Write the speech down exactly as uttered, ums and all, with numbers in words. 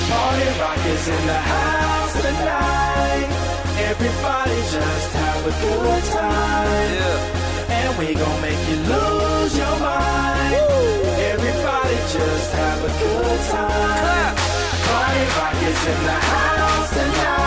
Party Rock is in the house tonight. Everybody just have a good time. Yeah. And we gon' make you lose your mind. Woo. Everybody just have a good time. Clap. Party Rock is in the house tonight.